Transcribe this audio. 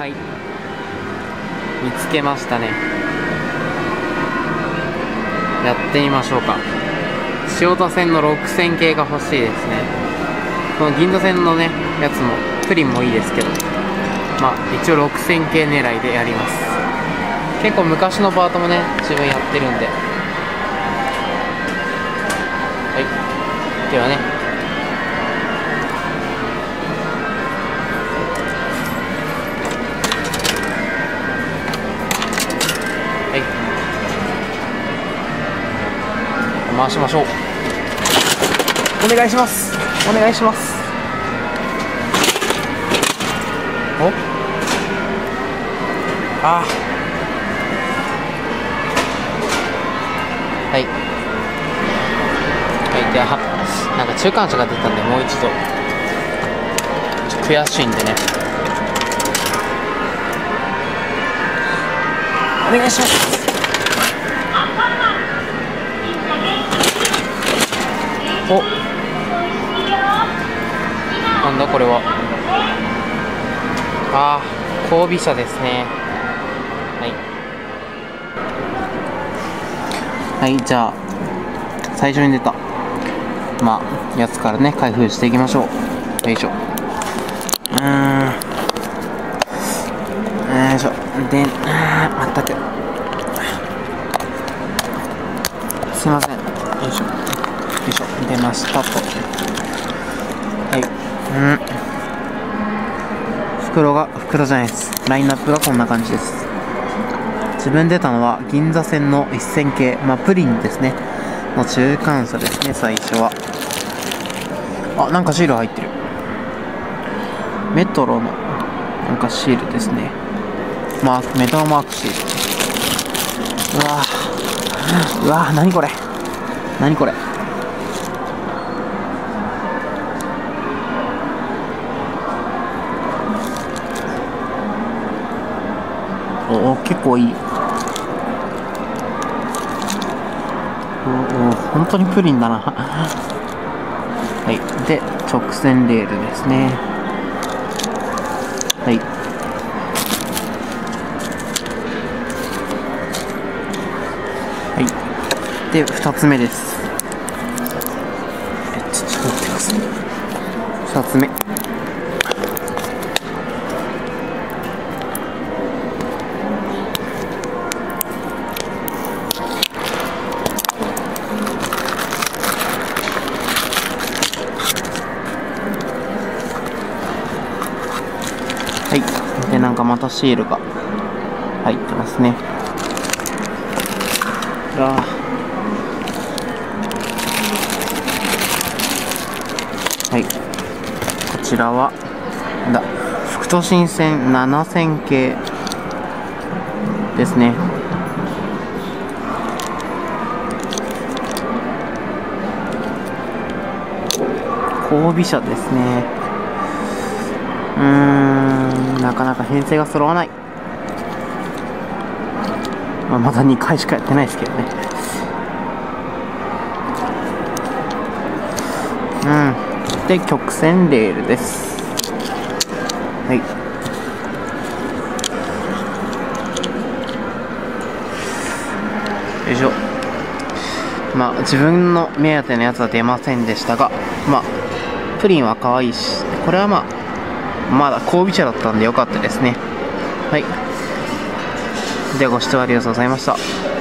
はい、見つけましたね。やってみましょうか。千代田線の6000系が欲しいですね。この銀座線のねやつもプリンもいいですけど、まあ一応6000系狙いでやります。結構昔のパートもね自分やってるんで。はい、ではね、はい、回しましょう。お願いします、お願いします。お、あー、はいはい、ではなんか中間車が出たんで、もう一度ちょっと悔しいんでね、お願いします。お、なんだこれは。ああ、後尾車ですね。はい、はい、じゃあ最初に出たやつからね開封していきましょう。よいしょ。よいしょ。で、まったくすいません。よいしょよいしょ。出ましたと。はい、袋じゃないです。ラインナップがこんな感じです。自分出たのは銀座線の1000系、プリンですねの中間車ですね。最初はなんかシール入ってる。メトロのなんかシールですね。メトロマークシール。うわー、何これ、何これ。結構いい。本当にプリンだな。はい、で直線レールですね。はい、はい、で2つ目です。ちょっと待ってください。2つ目。はい、でなんかまたシールが入ってますね。はい、こちらは副都心線7000系ですね。後尾車ですね。なかなか編成が揃わない。まだ2回しかやってないですけどね。で曲線レールです。はい、よいしょ。自分の目当てのやつは出ませんでしたが、プリンは可愛いし、これはまだ後尾車だったんで良かったですね。はい、ではご視聴ありがとうございました。